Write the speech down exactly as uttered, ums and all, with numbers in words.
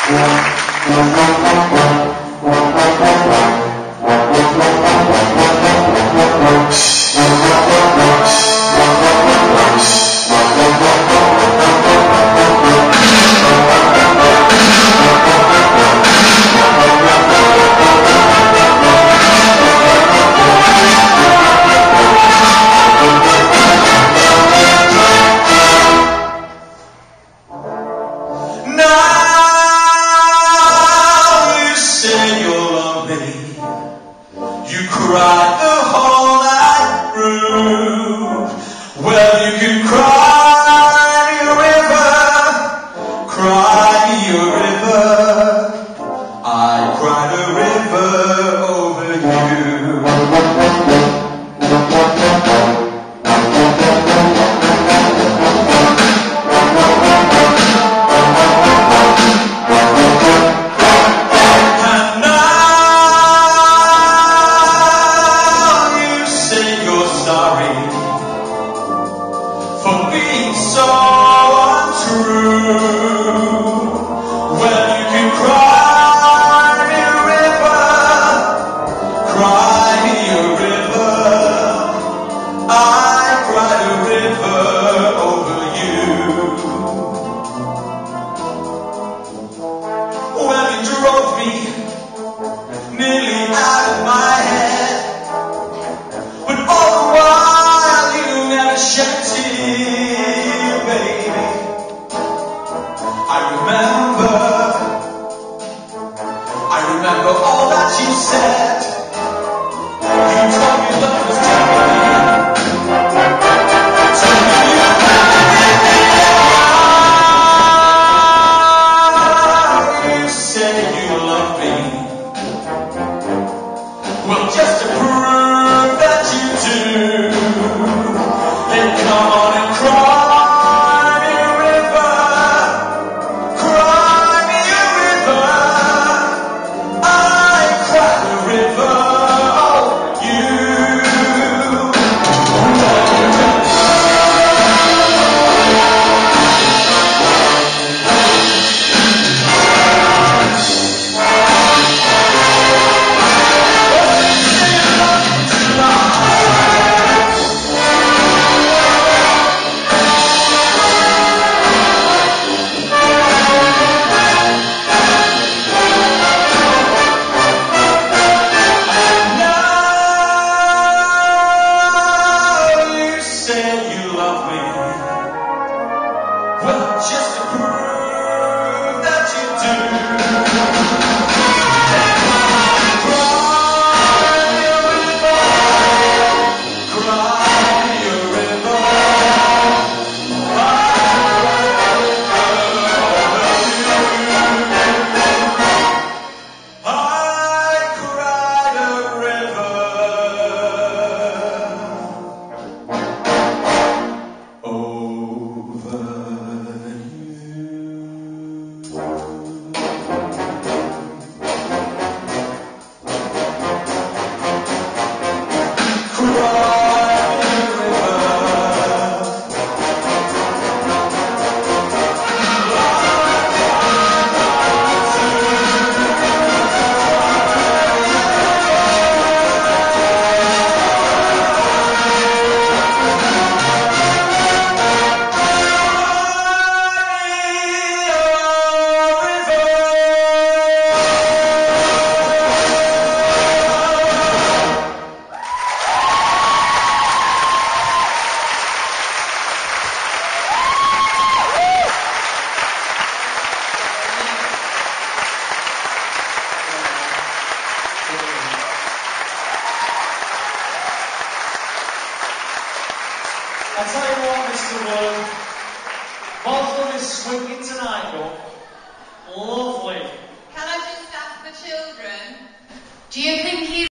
You cried the whole night through. Well, you can cry me a river, cry me a river. I cried a river over you. And now you say you're sorry for being so untrue. Well, you can cry me a river, cry me a river. I cried a river over you. Well, you drove me nearly out of my head, but all the while you never shed a tear, baby. I remember, I remember all that you said. You told me love was terrible. Told me you had you say you love me. Well, just to prove that you do, then come on and cry me a river, cry me a river. I cried a river over you. Well, just to prove that you do, cry me a river, cry me a river. I cried a river over I tell you what, Mister Wood, both of us swinging tonight, though. Lovely. Can I just ask the children, do you think he's